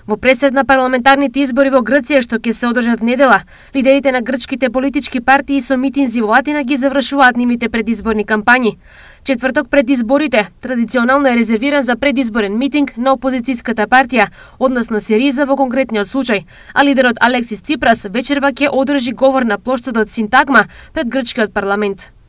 Во пресед на парламентарните избори во Грција што ќе се одржат в недела, лидерите на грчките политички партии со митинзи во Атина ги завршуваат нивните предизборни кампањи. Четврток пред изборите традиционално е резервиран за предизборен митинг на опозицијската партија, односно Сириза во конкретниот случај, а лидерот Алексис Ципрас вечерва ќе одржи говор на плоштадот Синтагма пред грчкиот парламент.